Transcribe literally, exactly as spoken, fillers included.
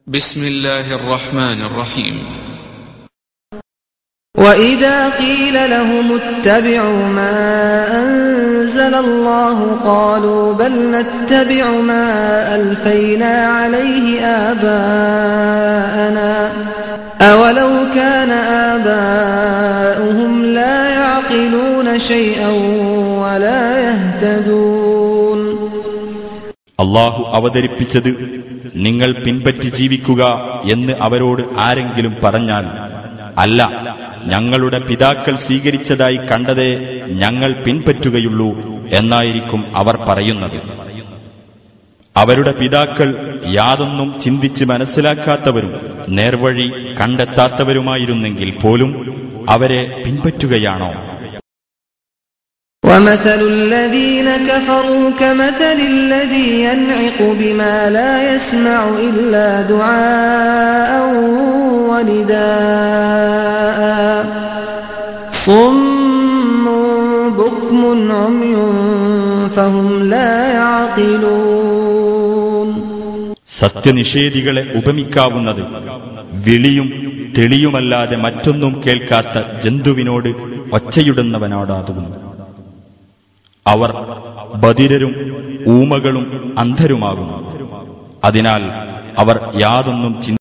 بسم الله الرحمن الرحيم. وإذا قيل لهم اتبعوا ما أنزل الله قالوا بل نتبع ما ألفينا عليه آباءنا أولو كان آباؤهم لا يعقلون شيئا ولا يهتدون. അള്ളാഹു അവതരിപ്പിച്ചത് നിങ്ങൾ പിൻപറ്റി ജീവിക്കുക എന്ന് അവരോട് ആരെങ്കിലും പറഞ്ഞാൽ, അല്ല, ഞങ്ങളുടെ പിതാക്കൾ സ്വീകരിച്ചതായി കണ്ടതേ ഞങ്ങൾ പിൻപറ്റുകയുള്ളൂ എന്നായിരിക്കും അവർ പറയുന്നത്. അവരുടെ പിതാക്കൾ യാതൊന്നും ചിന്തിച്ച് മനസ്സിലാക്കാത്തവരും നേർവഴി കണ്ടെത്താത്തവരുമായിരുന്നെങ്കിൽ പോലും അവരെ പിൻപറ്റുകയാണോ? وَمَثَلُ الَّذِينَ كَفَرُوا كَمَثَلِ الَّذِي يَنْعِقُ بِمَا لَا يَسْمَعُ إِلَّا دُعَاءً وَنِدَاءً صُمٌّ بُكْمٌ عُمْيٌ فَهُمْ لَا يَعْقِلُونَ. സത്യനിഷേധികളെ ഉപമിക്കാവുന്നത് വിളിയും തെളിയുമല്ലാതെ മറ്റൊന്നും കേൾക്കാത്ത ജന്തുവിനോട് ഒച്ചയിടുന്നവനോടാകുന്നു. അവർ ബധിരരും ഊമകളും അന്ധരുമാകുന്നു. അതിനാൽ അവർ യാതൊന്നും